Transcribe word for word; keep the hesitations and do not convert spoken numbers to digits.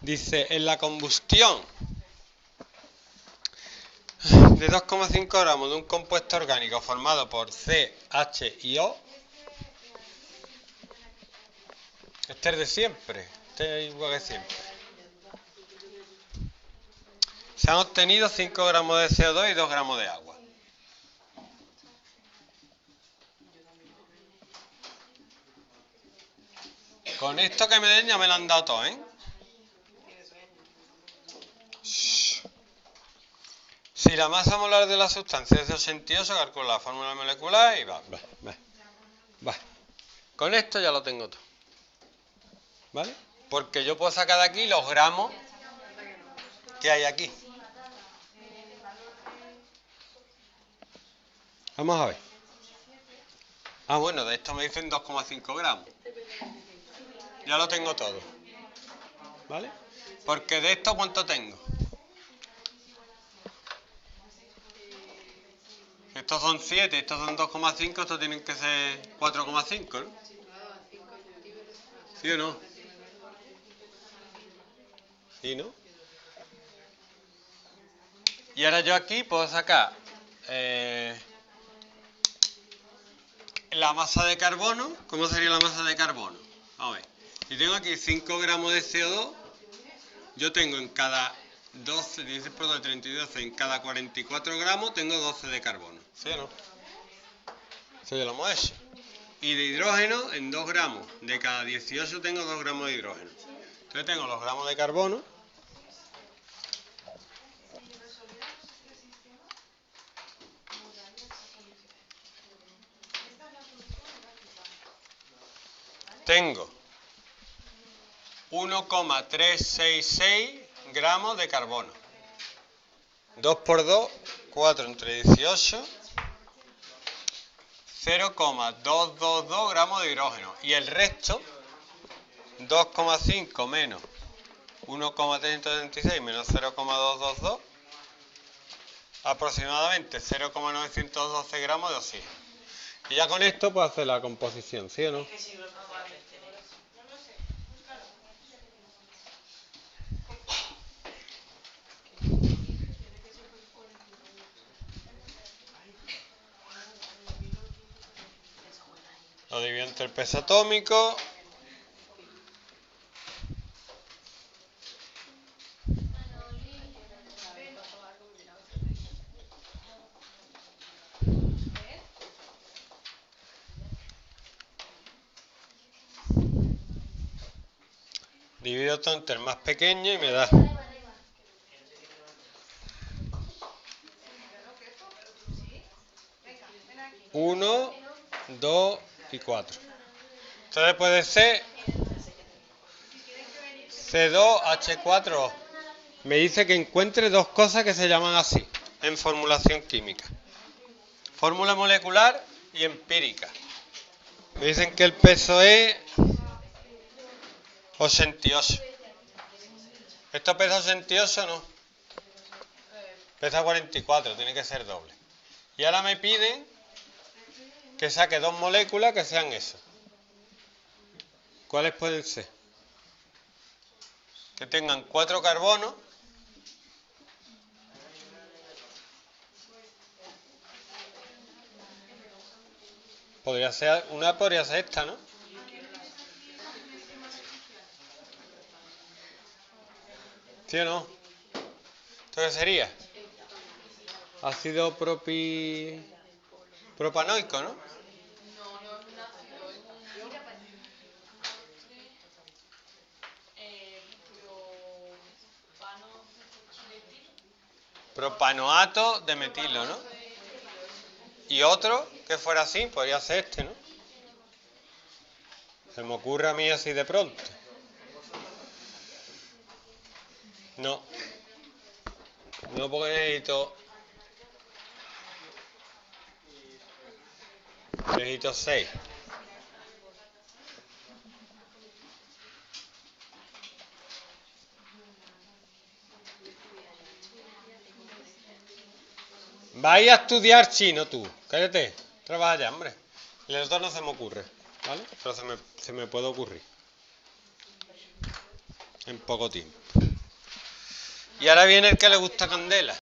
Dice, en la combustión de dos coma cinco gramos de un compuesto orgánico formado por C, H y O, este es de siempre, este es igual que siempre, se han obtenido cinco gramos de C O dos y dos gramos de agua. Con esto que me den ya me lo han dado todo, ¿eh? Si la masa molar de la sustancia es de ochenta y ocho, calculo la fórmula molecular y va, va, va, va. Con esto ya lo tengo todo, ¿vale? Porque yo puedo sacar de aquí los gramos que hay aquí. Vamos a ver. Ah, bueno, de esto me dicen dos coma cinco gramos. Ya lo tengo todo, ¿vale? Porque de esto, ¿cuánto tengo? Estos son siete, estos son dos coma cinco, estos tienen que ser cuatro coma cinco, ¿no? ¿Sí o no? ¿Sí, no? Y ahora yo aquí puedo sacar eh, la masa de carbono. ¿Cómo sería la masa de carbono? Vamos a ver. Si tengo aquí cinco gramos de C O dos, yo tengo en cada doce, dieciséis por dos, treinta y doce, en cada cuarenta y cuatro gramos tengo doce de carbono. ¿Sí o no? Eso ya lo hemos hecho. Y de hidrógeno, en dos gramos. De cada dieciocho tengo dos gramos de hidrógeno. Entonces tengo los gramos de carbono. Tengo uno coma trescientos sesenta y seis gramos de carbono. dos por dos, cuatro entre dieciocho. cero coma doscientos veintidós gramos de hidrógeno. Y el resto, dos coma cinco menos uno coma trescientos setenta y seis menos cero coma doscientos veintidós, aproximadamente cero coma novecientos doce gramos de oxígeno. Y ya con esto puedo hacer la composición, ¿sí o no? Lo divido entre el peso atómico. Divido todo entre el más pequeño y me da uno, dos y cuatro. Entonces puede ser C dos H cuatro O. Me dice que encuentre dos cosas que se llaman así en formulación química. Fórmula molecular y empírica. Me dicen que el peso es ochenta y ocho. ¿Esto pesa ochenta y ocho o no? Pesa cuarenta y cuatro, tiene que ser doble. Y ahora me piden que saque dos moléculas que sean eso. ¿Cuáles pueden ser? Que tengan cuatro carbonos. Podría ser, una podría ser esta, ¿no? ¿Sí o no? ¿Esto qué sería? Ácido propi... propanoico, ¿no? Propanoato de metilo, ¿no? Y otro que fuera así, podría ser este, ¿no? Se me ocurre a mí así de pronto. No. No, porque necesito... Necesito seis. Vais a estudiar chino tú. Cállate. Trabaja ya, hombre. Y los dos no se me ocurre, ¿vale? Pero se me, se me puede ocurrir. en poco tiempo. Y ahora viene el que le gusta candela.